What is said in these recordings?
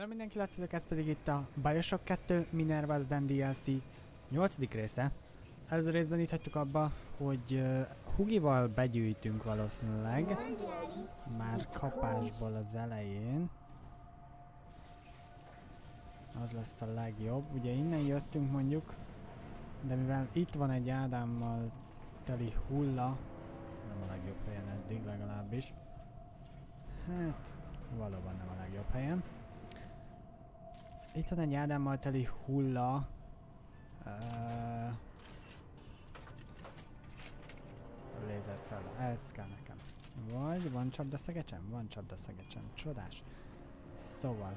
Hello mindenki, látszólag ez pedig itt a Bioshock 2 Minerva's Den DLC 8. része. Előző részben itt hagytuk abba, hogy Hugival begyűjtünk valószínűleg, már kapásból az elején. Az lesz a legjobb. Ugye innen jöttünk mondjuk, de mivel itt van egy Ádámmal teli hulla, nem a legjobb helyen eddig legalábbis. Hát, valóban nem a legjobb helyen. Itt van egy Ádámmal teli hulla. Lézercella, ez kell nekem. Vagy van csapdaszegecsem? Van csapdaszegecsem. Csodás. Szóval.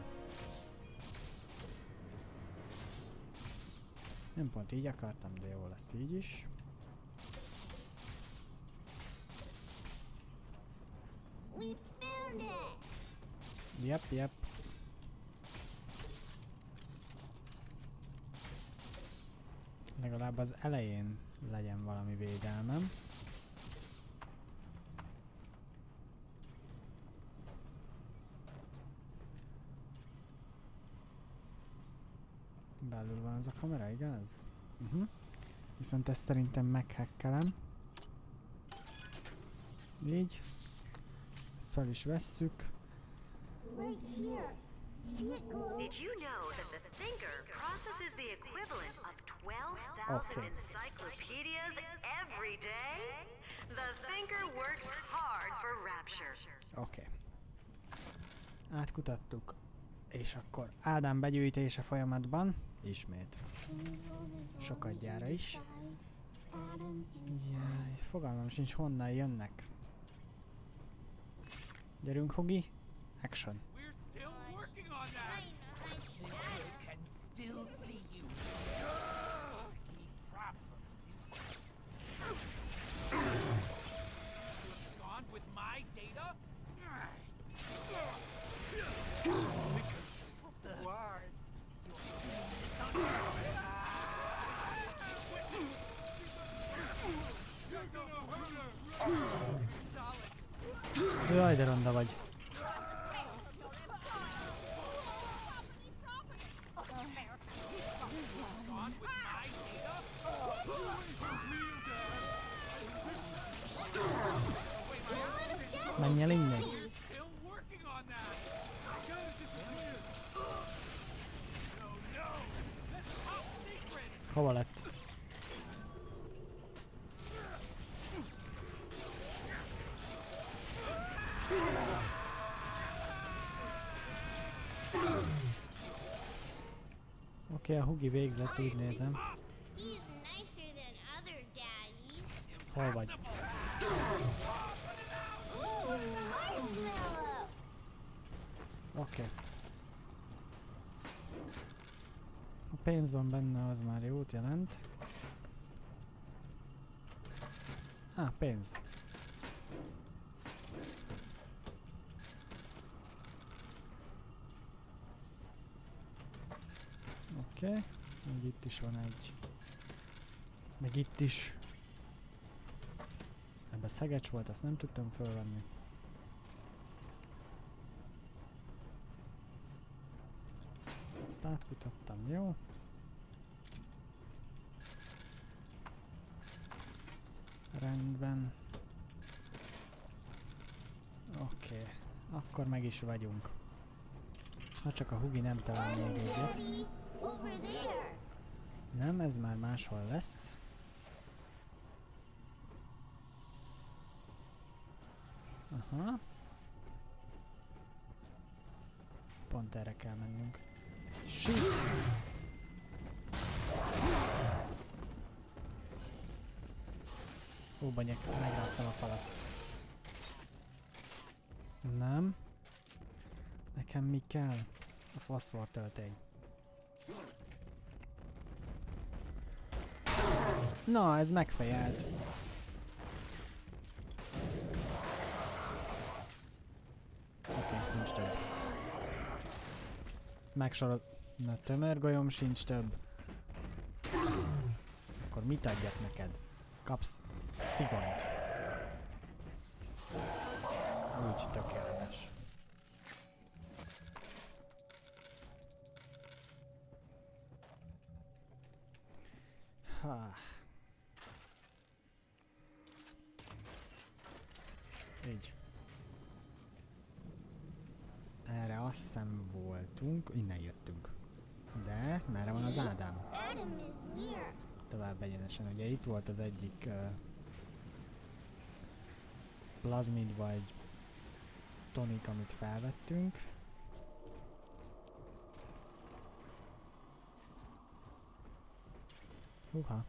Nem pont így akartam, de jó lesz így is. Yep. Legalább az elején legyen valami védelmem. Belül van az a kamera, igaz? Viszont ezt szerintem meghekkelem. Így. Ezt fel is vesszük. Did you know that the Thinker processes the equivalent of 12,000 encyclopedias every day? The Thinker works hard for Rapture. Oké. Átkutattuk. És akkor Ádám begyűjtése folyamatban. Ismét. Sokadjára is. Jaj, fogalmam sincs honnan jönnek. Gyerünk, Hugi. Action. With my data? Jaj, de ronda vagy. Menj el innen. Hova lett? Oké, a Hugi végzett, úgy nézem. Hol vagy? Oké. A pénz van benne, az már jót jelent. Pénz. Oké. Még itt is van egy. Meg itt is. Ebben szegecs volt, azt nem tudtam fölvenni. Ezt átkutattam, jó? Rendben. Oké. Akkor meg is vagyunk. Ha csak a Hugi nem talál még egyet. Nem, ez már máshol lesz. Aha. Pont erre kell mennünk. Shit! Ó, megráztam a falat. Nem. Nekem mi kell? A foszfor töltény. Na, ez megfejelt. Oké, nincs több. Megsorol... Na, tömörgolyom sincs több. Akkor mit adjak neked? Kapsz szigonyt. Úgy tökéletes. Ha. Így. Erre azt hiszem voltunk, innen jöttünk. De merre van az Ádám? Tovább egyenesen. Ugye itt volt az egyik plazmid vagy tonik, amit felvettünk. Húha.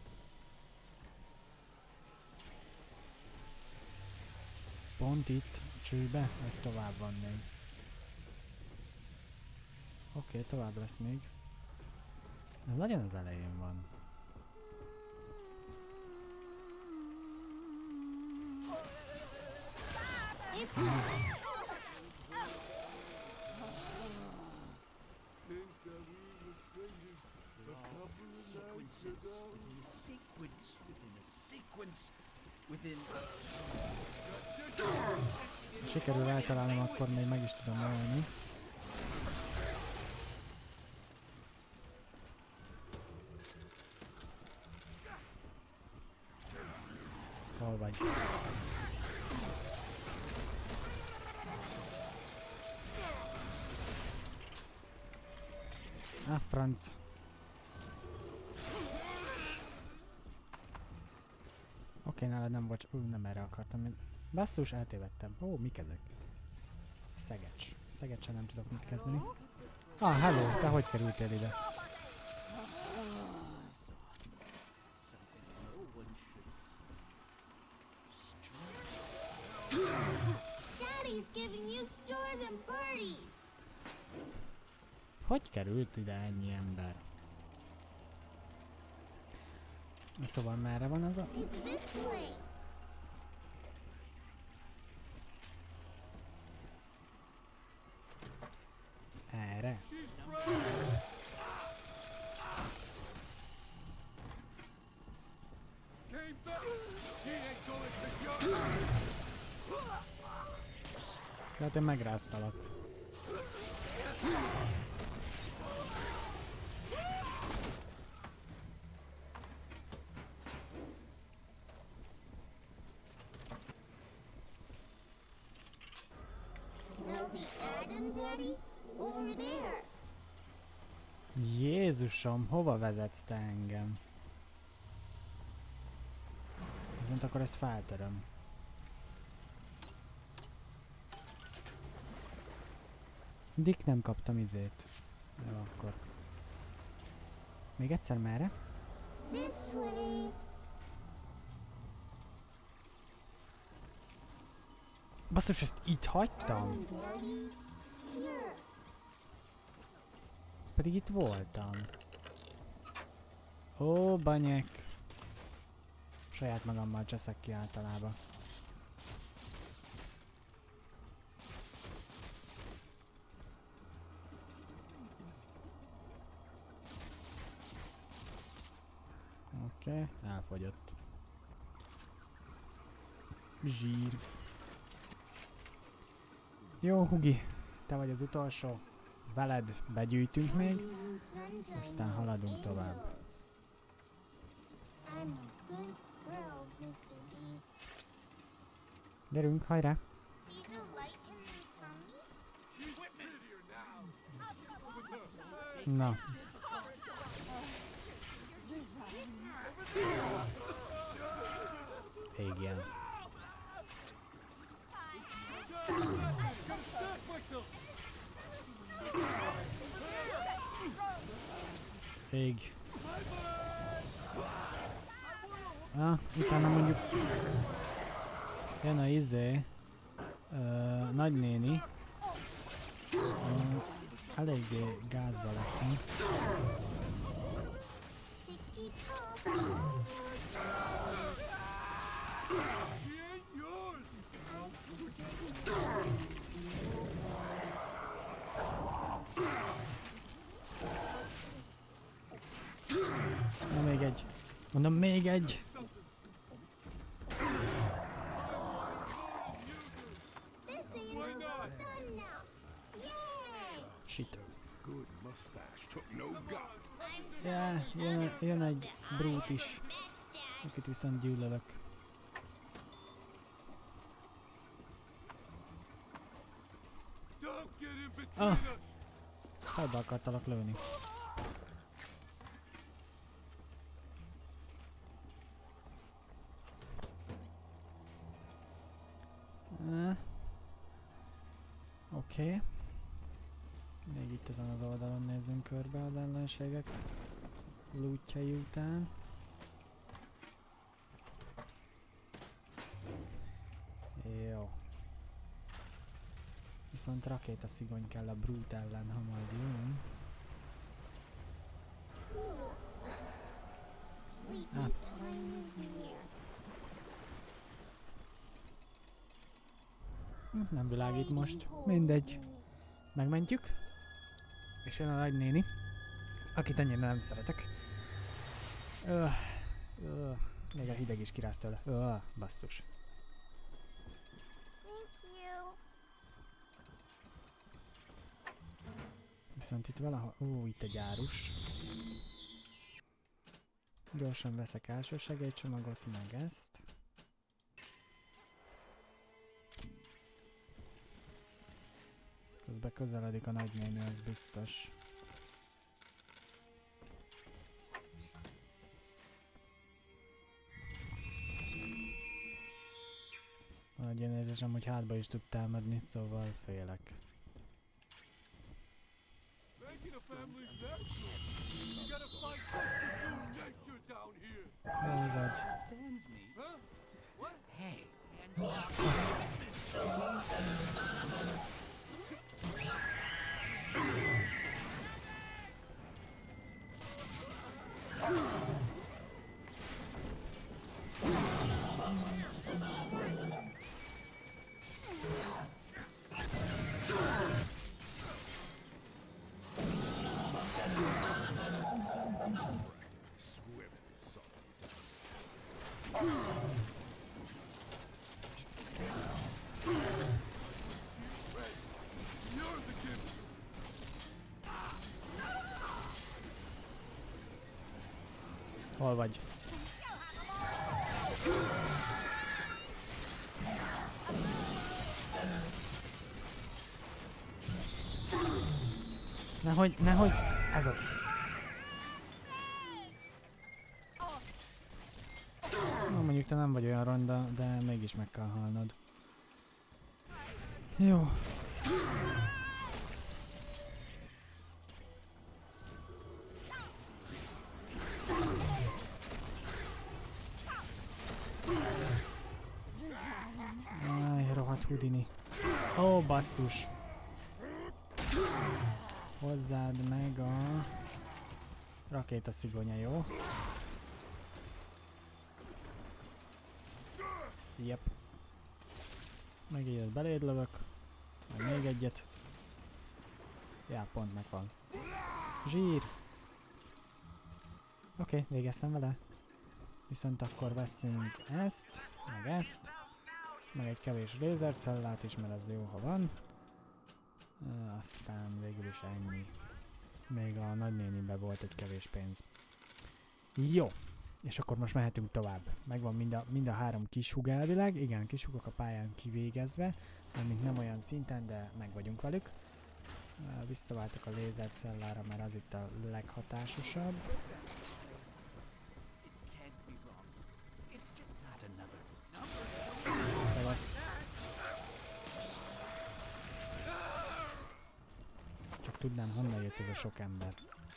Pont itt, csőbe, vagy tovább van még. Oké, tovább lesz még. Ez nagyon az elején van. Sikerül eltalálnom, akkor még meg is tudom ölni. Hol vagy? Franc. Oké, nálad nem vagy. Nem erre akartam. Basszus, eltévedtem. Ó, mik ezek? Szegecs. Szegecsen nem tudok mit kezdeni. Hello, te hogy kerültél ide? Hogy került ide ennyi ember? Szóval merre van az a... Erre? Tehát én megráztalak. Jézusom, hova vezetsz te engem? Viszont akkor ezt feltöröm. Dick nem kaptam izét. Jó, akkor. Még egyszer merre? Basszus, ezt itt hagytam? Pedig itt voltam. Ó, banyek. Saját magammal cseszek ki általában. Oké, elfogyott. Zsír. Jó, Hugi, te vagy az utolsó. Veled begyűjtünk még, aztán haladunk tovább. Gyerünk, hajrá! Na. Igen. Ég. Utána mondjuk jön a izé, nagynéni, eléggé gázba leszünk. Na még egy. Mondom, még egy. Shit. Ja, jön egy brút is, akit viszont gyűlölök. Ah! Fejbe akartalak lőni. Oké. Még itt ezen az oldalon nézzünk körbe az ellenségek lootjai után. Jó. Viszont rakétaszigony kell a brute ellen, ha majd jön. Nem világít most. Mindegy. Megmentjük. És jön a nagynéni, akit annyira nem szeretek. Még a hideg is kiráz tőle. Basszus. Viszont itt valahol... itt egy árus. Gyorsan veszek elsősegélycsomagot, meg ezt. Közben közeledik a nagynéni, az biztos. Nagy olyan érzésem, hogy hátba is tud támadni, szóval félek. Hol vagy? Hol vagy? Nehogy, ez az. Na, mondjuk te nem vagy olyan ronda, de mégis meg kell halnod. Jó. Rohadt Houdini. Ó, basszus. Hozzád meg a rakétaszigonya, jó? Jep. Meg egyet beléd lövök. Meg még egyet. Ja, pont megvan. Zsír! Oké, végeztem vele. Viszont akkor veszünk ezt, meg egy kevés lézercellát is, mert az jó, ha van. Aztán végül is ennyi. Még a nagynéniben volt egy kevés pénz. Jó, és akkor most mehetünk tovább. Megvan mind a három kishug elvileg. Igen, kishugok a pályán kivégezve, amint nem olyan szinten, de meg vagyunk velük. Visszaváltok a lézercellára, mert az itt a leghatásosabb. Szevasz. Csak tudnám, honnan jött ez a sok ember.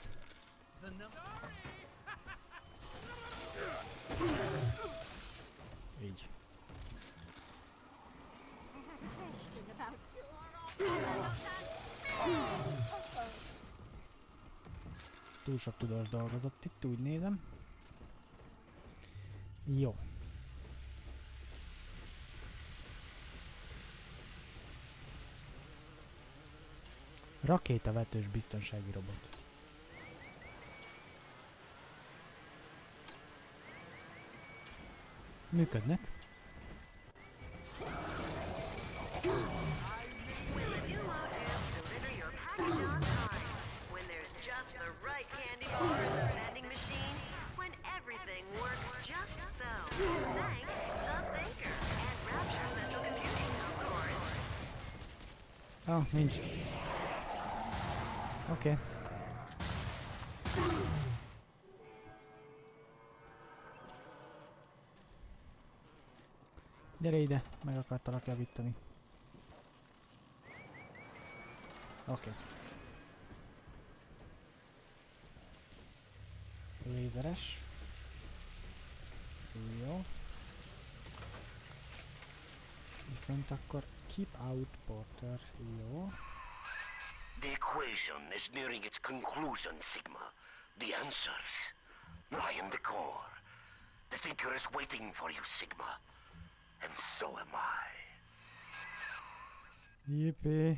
Így. Túl sok tudós dolgozott itt, úgy nézem. Jó. Rakétavetős biztonsági robot. Működnek. When there's just the right candy bar Ah, nincs. Oké. Gyere ide, meg akartalak javítani. Oké. Lézeres. Jó. Viszont akkor keep out Porter. Jó. The equation is nearing its conclusion, Sigma. The answers lie in the core. The Thinker is waiting for you, Sigma. And so am I. Yippee.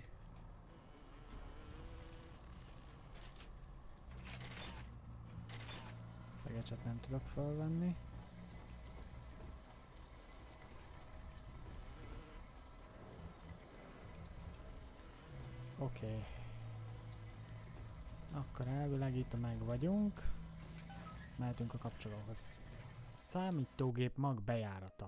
Szegecset nem tudok felvenni. Oké. Akkor elvileg itt meg vagyunk. Mehetünk a kapcsolóhoz. Számítógép mag bejárata.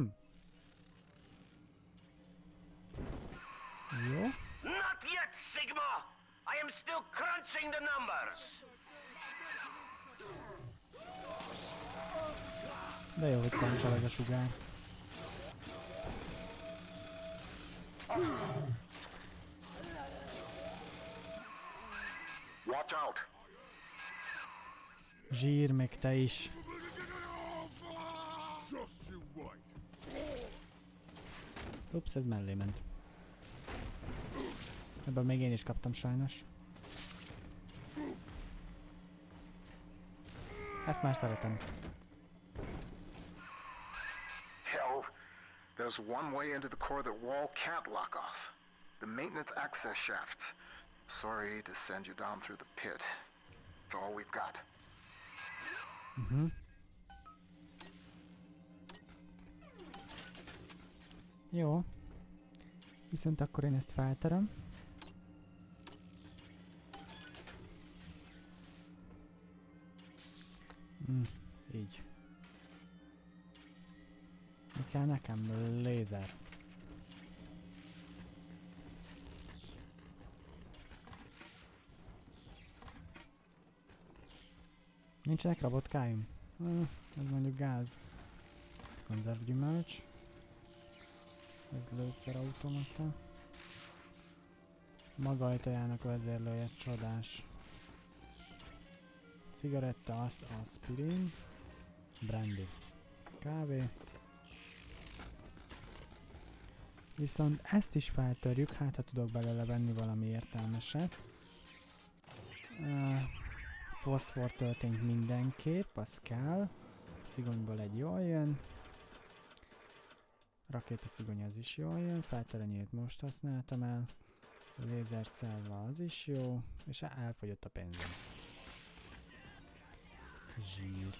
Jó. Not yet, Sigma! I am still crunching the numbers! De jó, hogy kancsal ez a sugár. Watch out! Zsír, még te is. Ups, ez mellé ment. Ebből még én is kaptam sajnos. Ezt már szeretem. Hell, there's one way into the core that Wall can't lock off. The maintenance access shaft. Sorry to send you down through the pit. It's all we've got. Jó. Viszont akkor én ezt felterem. Így. Mi kell nekem? Lézer. Nincsenek robotkáim? Ez mondjuk gáz. Konzervgyümölcs. Ez lőszerautomata. Maga ajtajának vezérlője csodás. Cigaretta, aspirin. Brandy. Kávé. Viszont ezt is feltörjük, hát ha tudok belőle venni valami értelmeset. Foszfor töltényt mindenképp, az kell. Szigonyból egy jól jön. Rakétaszigony az is jól jön, felterenyét most használtam el. Lézercelva az is jó, és elfogyott a pénzem. Zsír.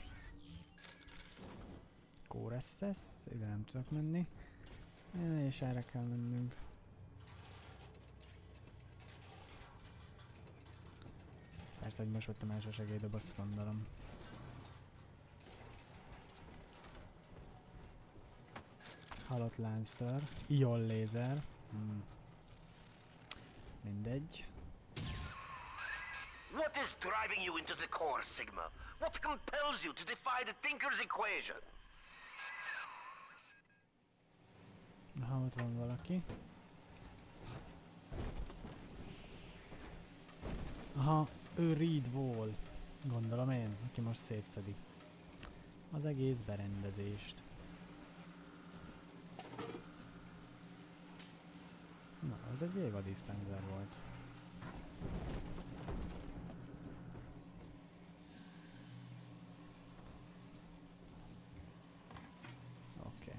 Kóreszesz, ide nem tudok menni. És erre kell mennünk. Persze, hogy most vettem első segélydobozt, gondolom. Halott láncször. Ion lézer. Mindegy. What is driving you into the core, Sigma? What compels you to defy the Thinker's equation? Ha ott van valaki. Aha, ő Reed Wall. Gondolom én, aki most szétszedi az egész berendezést. Na, ez egy Eva dispenser volt. Oké.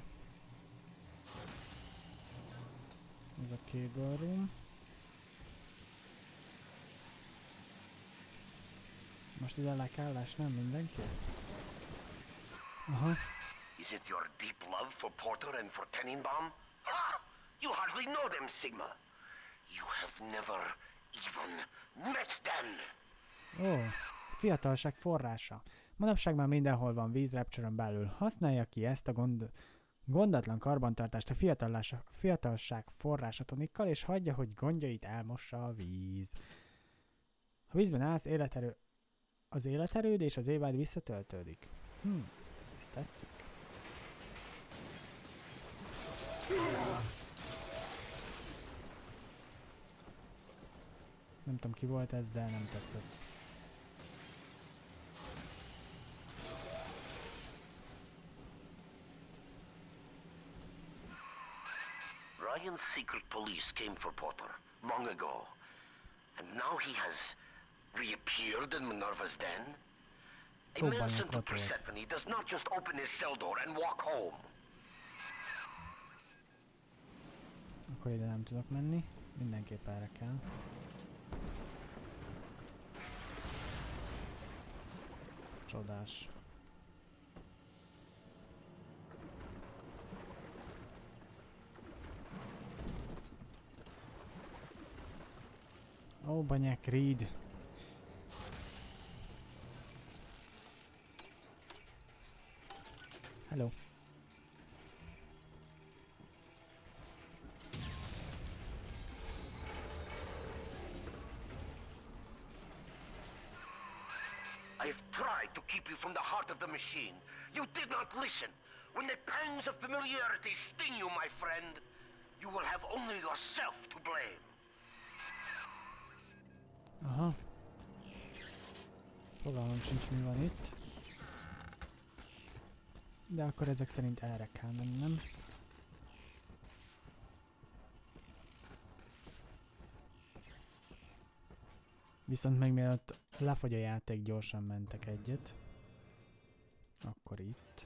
Ez a cable room. Most ide le kell esnem mindenki? Aha. Is it your deep love for Porter and for Tenenbaum? Ha! You hardly know them, Sigma. You have never even met them. Ó, fiatalság forrása. Manapság már mindenhol van víz Rapture-ön belül. Használja ki ezt a Gondatlan karbantartást a fiatalság forrása tonikkal, és hagyja, hogy gondjait elmossa a víz. Ha vízben állsz, az életerőd és az évád visszatöltődik. Ez tetszik. Nem tudom ki volt ez, de nem tetszett. Ryan's secret police came for Potter long ago, and now he has reappeared in Minerva's den? A man sent to Persephone does not just open his cell door and walk home. Akkor ide nem tudok menni, mindenképp erre kell. Csodás. Ó, banyák, Reed. Hello. I've tried to keep you from the heart of the machine. You did not listen. When the pangs of familiarity sting you, my friend, you will have only yourself to blame. Aha. Fogalmam sincs, mi van itt. De akkor ezek szerint erre kell mennem. Viszont meg mielőtt lefogy a játék, gyorsan mentek egyet. Akkor itt.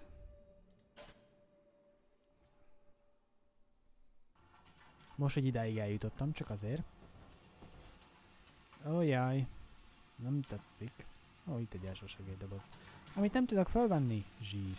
Most, hogy idáig eljutottam, csak azért. Ó, jaj. Nem tetszik. Ó, itt egy első segélydoboz. Amit nem tudok felvenni? Zsír.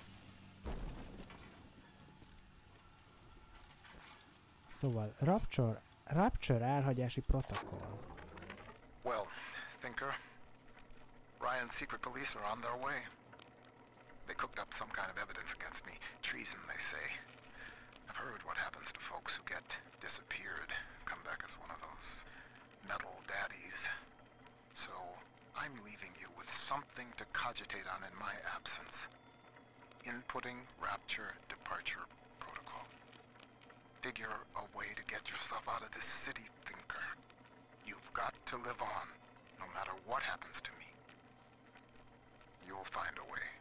Szóval, Rapture elhagyási protokoll. Well, Thinker, Ryan's secret police are on their way. They cooked up some kind of evidence against me. Treason, they say. I've heard what happens to folks who get disappeared, come back as one of those metal daddies. So, I'm leaving you with something to cogitate on in my absence. Inputting Rapture departure protocol. Figure a way to get yourself out of this city, Thinker. You've got to live on, no matter what happens to me. You'll find a way.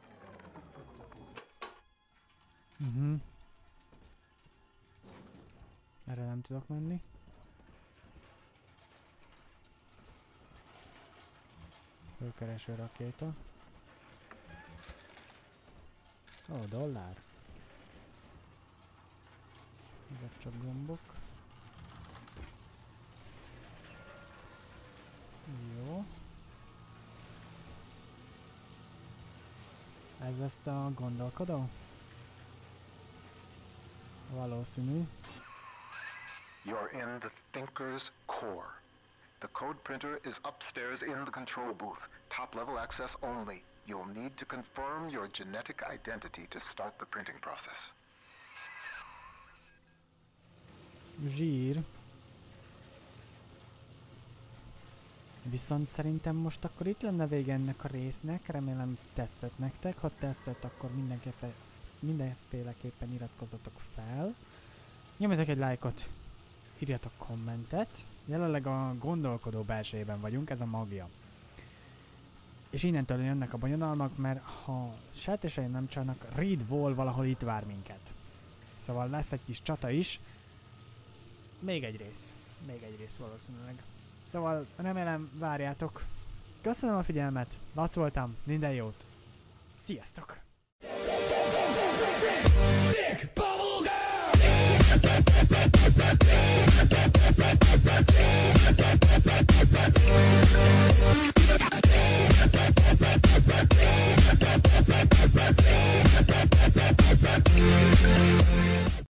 Erre nem tudok menni. Fölkereső rakéta. Ó, dollár. Ezek csak gombok. Jó. Ez lesz a gondolkodó? Valószínű. You're in the Thinker's core. The code printer is upstairs in the control booth. Top-level access only. You'll need to confirm your genetic identity to start the printing process. Zsír. Viszont szerintem most akkor itt lenne vége ennek a résznek. Remélem tetszett nektek. Ha tetszett, akkor mindenféleképpen iratkozzatok fel. Nyomjatok egy lájkot, írjatok kommentet. Jelenleg a gondolkodó belsejében vagyunk, ez a magja. És innentől jönnek a bonyodalmak, mert ha sejtéseim nem csalnak, Reed Wall valahol itt vár minket. Szóval lesz egy kis csata is. Még egy rész valószínűleg. Szóval remélem várjátok. Köszönöm a figyelmet, Lac voltam, minden jót. Sziasztok!